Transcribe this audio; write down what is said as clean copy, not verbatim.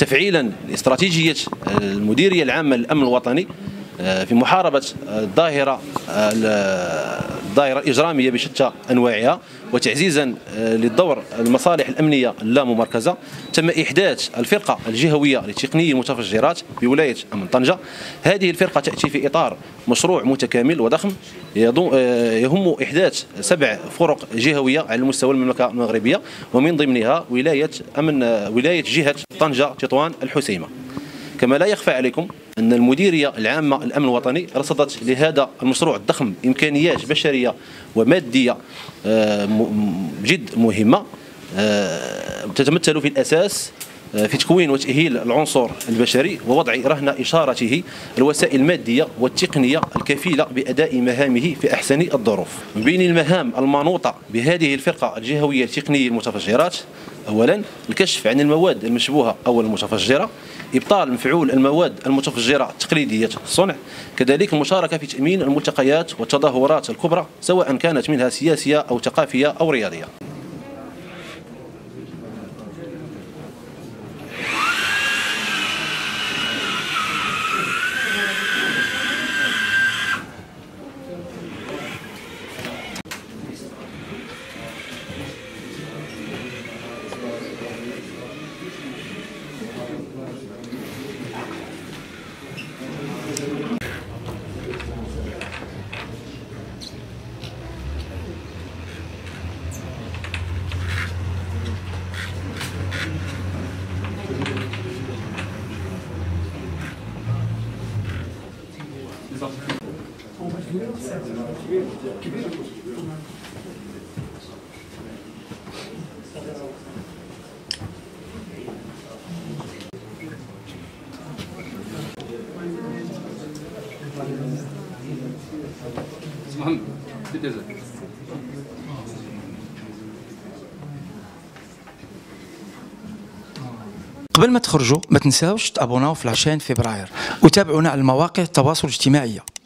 تفعيلا لاستراتيجية المديرية العامة للأمن الوطني في محاربة الظاهرة الإجرامية بشتى أنواعها، وتعزيزا للدور المصالح الأمنية اللاممركزة، تم إحداث الفرقة الجهوية لتقني المتفجرات بولاية أمن طنجة. هذه الفرقة تأتي في إطار مشروع متكامل وضخم يهم إحداث 7 فرق جهوية على المستوى المملكة المغربية، ومن ضمنها ولاية جهة طنجة تطوان الحسيمة. كما لا يخفى عليكم أن المديرية العامة للأمن الوطني رصدت لهذا المشروع الضخم إمكانيات بشرية ومادية جد مهمة، تتمثل في الأساس في تكوين وتأهيل العنصر البشري ووضع رهن إشارته الوسائل المادية والتقنية الكفيلة بأداء مهامه في أحسن الظروف. من بين المهام المنوطة بهذه الفرقة الجهوية لتقني المتفجرات: أولا، الكشف عن المواد المشبوهة أو المتفجرة، إبطال مفعول المواد المتفجرة التقليدية الصنع، كذلك المشاركة في تأمين الملتقيات والتظاهرات الكبرى سواء كانت منها سياسية أو ثقافية أو رياضية. قبل ما تخرجوا ما تنساوش تابوناو في العشرين فبراير وتابعونا على المواقع التواصل الاجتماعي.